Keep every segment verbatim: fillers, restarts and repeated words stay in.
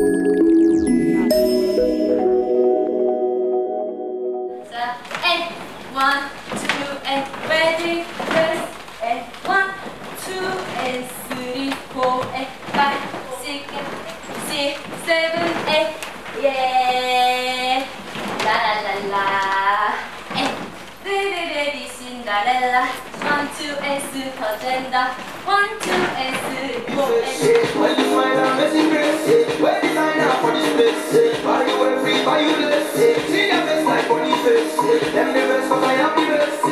자, and one, two, and ready, press, and one, two, and three, four, and five, six, six, seven, eight, yeah, la la la la, and ready, ready, Cinderella, one, two, and super gender, one, two, and three, four, and when you find out messy grace, when you sign up for this place, buy you every, buy you less, see your best like funny face, them the best cause I am the best.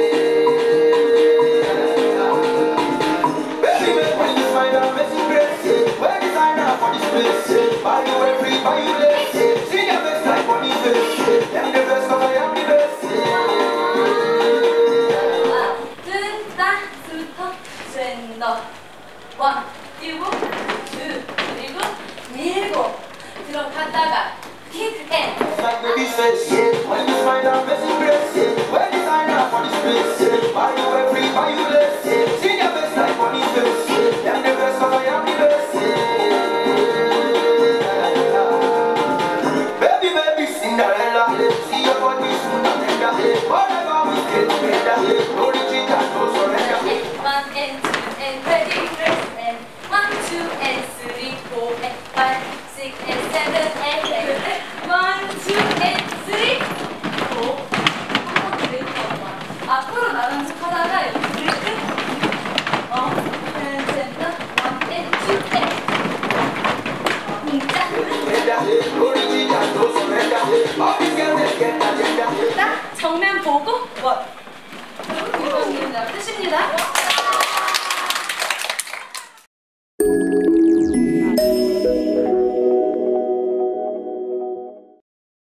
Baby, when you find out messy grace, when you sign up for this place, buy you every, buy you less, see your best like funny face, them the best cause I am the best. 원, 띄우고, 투, 그리고 밀고 들어갔다가 킥, 앤 Like baby says, when you find out messy grace, when you sign up for this place, buy you every, buy you less, see your best like funny face, them the best cause I am the best. Baby, baby, Cinderella, see your body sooner than that, whatever we get together, no retreat and no surrender. One and two and ready, press, and one, two and three, four and five, six and seven and eight, one, two and three, four. 한번 브레이크 한번. 앞으로 나가는 척 하다가 여기 브레이크. 어, and center, one and two and. 자, 자, 정면 보고 원. 이건 뜻입니다.